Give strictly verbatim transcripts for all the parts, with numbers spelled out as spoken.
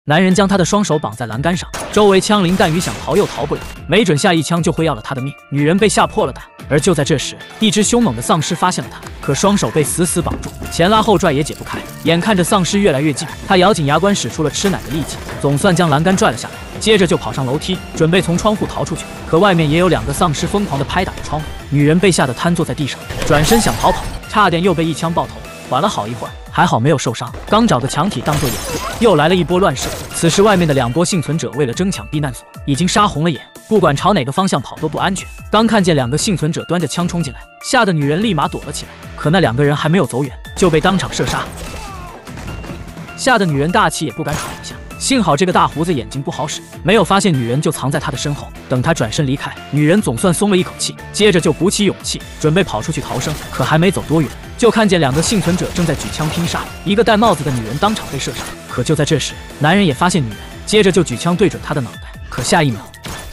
男人将他的双手绑在栏杆上，周围枪林弹雨，想逃又逃不了，没准下一枪就会要了他的命。女人被吓破了胆。而就在这时，一只凶猛的丧尸发现了他，可双手被死死绑住，前拉后拽也解不开。眼看着丧尸越来越近，他咬紧牙关，使出了吃奶的力气，总算将栏杆拽了下来。接着就跑上楼梯，准备从窗户逃出去。可外面也有两个丧尸疯狂地拍打着窗户。女人被吓得瘫坐在地上，转身想逃跑，差点又被一枪爆头。缓了好一会儿，还好没有受伤，刚找个墙体当做掩护，又来了一波乱射。此时外面的两波幸存者为了争抢避难所，已经杀红了眼，不管朝哪个方向跑都不安全。刚看见两个幸存者端着枪冲进来，吓得女人立马躲了起来。可那两个人还没有走远，就被当场射杀，吓得女人大气也不敢喘一下。幸好这个大胡子眼睛不好使，没有发现女人就藏在他的身后。等他转身离开，女人总算松了一口气，接着就鼓起勇气准备跑出去逃生。可还没走多远，就看见两个幸存者正在举枪拼杀，一个戴帽子的女人当场被射杀。可就在这时，男人也发现女人，接着就举枪对准她的脑袋。可下一秒，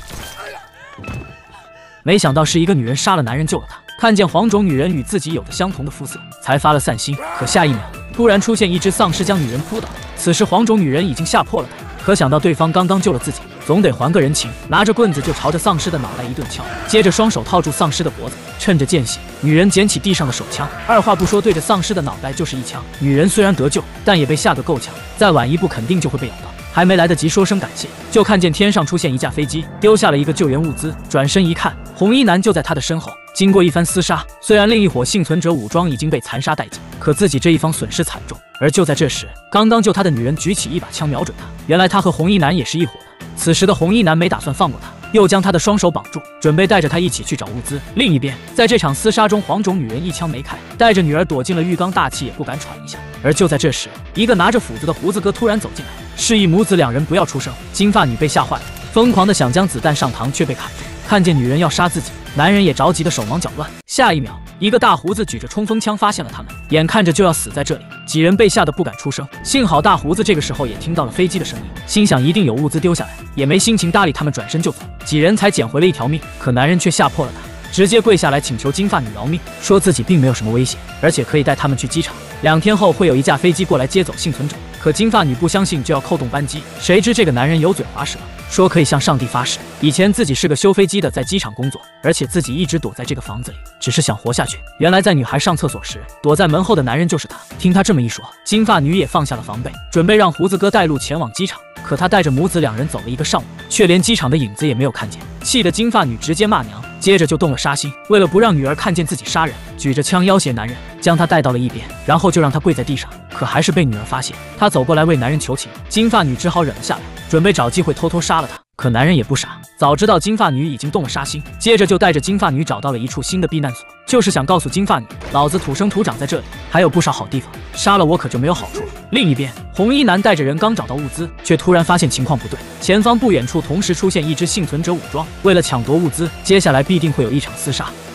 没想到是一个女人杀了男人救了他。看见黄种女人与自己有着相同的肤色，才发了散心。可下一秒，突然出现一只丧尸将女人扑倒。此时黄种女人已经吓破了胆，可想到对方刚刚救了自己，总得还个人情，拿着棍子就朝着丧尸的脑袋一顿敲，接着双手套住丧尸的脖子，趁着间隙，女人捡起地上的手枪，二话不说对着丧尸的脑袋就是一枪。女人虽然得救，但也被吓得够呛，再晚一步肯定就会被咬到。还没来得及说声感谢，就看见天上出现一架飞机，丢下了一个救援物资。转身一看，红衣男就在他的身后。经过一番厮杀，虽然另一伙幸存者武装已经被残杀殆尽，可自己这一方损失惨重。而就在这时，刚刚救他的女人举起一把枪瞄准他，原来他和红衣男也是一伙的。此时的红衣男没打算放过他，又将他的双手绑住，准备带着他一起去找物资。另一边，在这场厮杀中，黄种女人一枪没开，带着女儿躲进了浴缸，大气也不敢喘一下。而就在这时，一个拿着斧子的胡子哥突然走进来，示意母子两人不要出声。金发女被吓坏了，疯狂的想将子弹上膛，却被卡住。看见女人要杀自己，男人也着急的手忙脚乱。下一秒，一个大胡子举着冲锋枪发现了他们，眼看着就要死在这里，几人被吓得不敢出声。幸好大胡子这个时候也听到了飞机的声音，心想一定有物资丢下来，也没心情搭理他们，转身就走。几人才捡回了一条命，可男人却吓破了他，直接跪下来请求金发女饶命，说自己并没有什么危险，而且可以带他们去机场，两天后会有一架飞机过来接走幸存者。可金发女不相信，就要扣动扳机，谁知这个男人油嘴滑舌，说可以向上帝发誓，以前自己是个修飞机的，在机场工作，而且自己一直躲在这个房子里，只是想活下去。原来在女孩上厕所时，躲在门后的男人就是他。听他这么一说，金发女也放下了防备，准备让胡子哥带路前往机场。可他带着母子两人走了一个上午，却连机场的影子也没有看见，气得金发女直接骂娘，接着就动了杀心。为了不让女儿看见自己杀人，举着枪要挟男人，将他带到了一边，然后就让他跪在地上。可还是被女儿发现，他走过来为男人求情，金发女只好忍了下来，准备找机会偷偷杀了他。可男人也不傻，早知道金发女已经动了杀心，接着就带着金发女找到了一处新的避难所，就是想告诉金发女，老子土生土长在这里，还有不少好地方，杀了我可就没有好处了。另一边，红衣男带着人刚找到物资，却突然发现情况不对，前方不远处同时出现一支幸存者武装，为了抢夺物资，接下来必定会有一场厮杀。